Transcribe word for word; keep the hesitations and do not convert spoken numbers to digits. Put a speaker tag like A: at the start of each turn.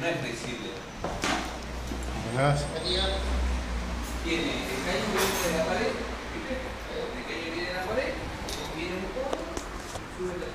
A: no es flexible.
B: Mirás.
A: Tiene el caño que viene de la pared, ¿viste? El caño que viene de la pared, viene un poco, sube la